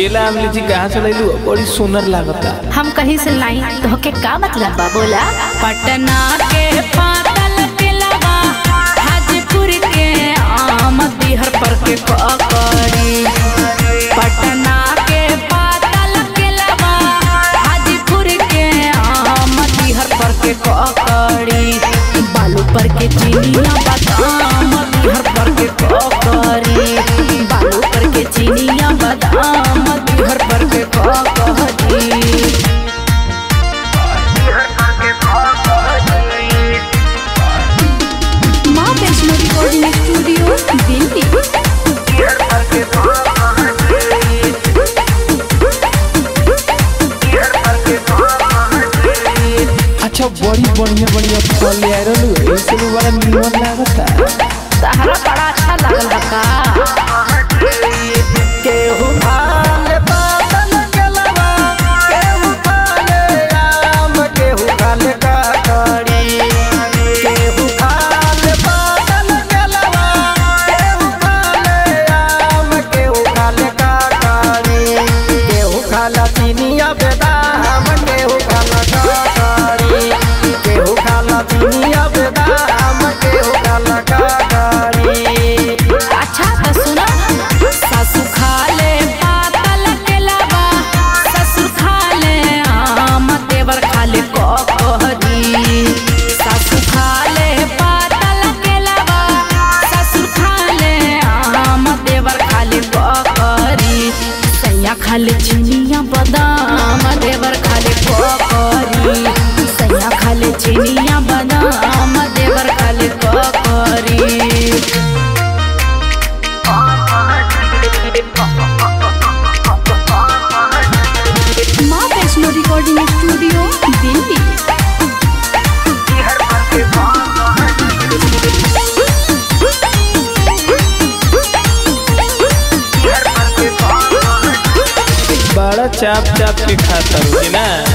केला आम लीची कहाँ से लैलू? बड़ी सुंदर लागता। हम कहीं से लाई तो के का मतलब बा बोला? पटना के पातल केलावा, हाजीपुर के आम, बिहार पर के ककड़ी। पटना के पातल केलावा, हाजीपुर के आम, बिहार पर के ककड़ी। बालू पर के चीनिया बादाम, बिहार पर के ककड़ी। बालू पर के चीनिया बादाम, बिहार पर के ककड़ी। माँ वैष्णो रिकॉर्डिंग स्टूडियो दिल्ली। अच्छा बड़ी बढ़िया बढ़िया फल ले आए रहलू, ऐसे भी बड़ा निमन लागता। सहारा बड़ा अच्छा लगल का। केहू खाले पातल केलावा, केहू खाले आम, केहू खाले ककड़ी। केहू खाले पातल केलावा, केहू खाले आम, केहू खाले ककड़ी। केहू खाला चीनिया बेदाम, केहू खाला ककड़ी। केहू खाला चीनिया बेदाम, केहू खाला ककड़ी। अच्छा तो सुनो, सासू खाले पातल केलावा, ससुर खाले आम, देवर खाले ककड़ी। सासू खाले पातल केलावा, ससुर खाले आम, देवर खाले ककड़ी। सैया खाले चीनिया बादाम, देवर खाले ककड़ी। सैया खाले चीनिया बादाम, देवर खाले ककड़ी। माँ वैष्णो रिकॉर्डिंग स्टूडियो दिल्ली। बड़ा चाप चाप के खाता होगी ना।